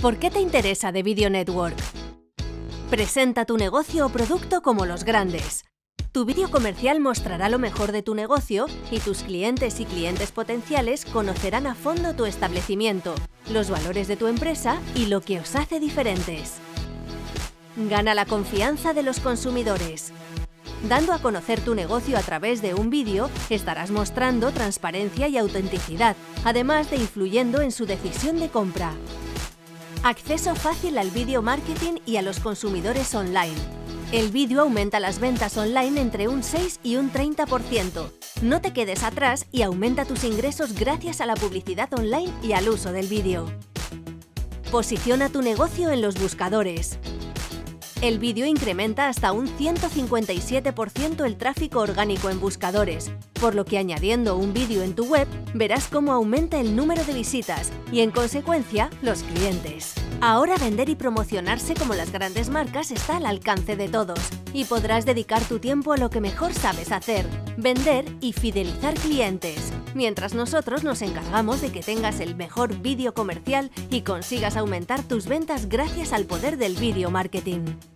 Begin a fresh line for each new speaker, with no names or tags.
¿Por qué te interesa The Video Network? Presenta tu negocio o producto como los grandes. Tu vídeo comercial mostrará lo mejor de tu negocio y tus clientes y clientes potenciales conocerán a fondo tu establecimiento, los valores de tu empresa y lo que os hace diferentes. Gana la confianza de los consumidores. Dando a conocer tu negocio a través de un vídeo, estarás mostrando transparencia y autenticidad, además de influyendo en su decisión de compra. Acceso fácil al video marketing y a los consumidores online. El vídeo aumenta las ventas online entre un 6 y un 30%. No te quedes atrás y aumenta tus ingresos gracias a la publicidad online y al uso del vídeo. Posiciona tu negocio en los buscadores. El vídeo incrementa hasta un 157% el tráfico orgánico en buscadores, por lo que añadiendo un vídeo en tu web verás cómo aumenta el número de visitas y, en consecuencia, los clientes. Ahora vender y promocionarse como las grandes marcas está al alcance de todos y podrás dedicar tu tiempo a lo que mejor sabes hacer, vender y fidelizar clientes, mientras nosotros nos encargamos de que tengas el mejor vídeo comercial y consigas aumentar tus ventas gracias al poder del vídeo marketing.